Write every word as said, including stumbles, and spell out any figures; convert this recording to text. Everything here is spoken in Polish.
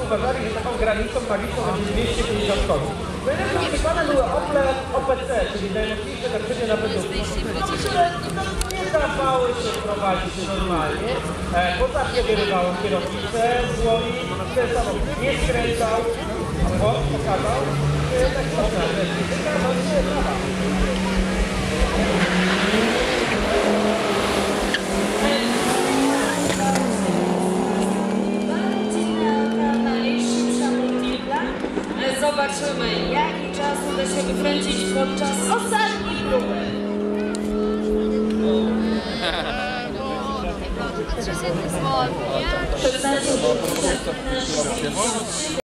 uważali, że taką granicą magiczną będzie dwieście pięćdziesiąt koni. Najlepszym przykładem były Opel O P C, czyli najmocniejsze naczynie na wydówku, które nie dawały się prowadzić normalnie, bo zawsze wyrywało kierownicę z łoi, ten samochód nie skręcał, bo pokazał, że tak można, że fizyka to nie jest prawa. Zobaczymy, jaki czas uda się wykręcić podczas ostatniej próby. szesnaście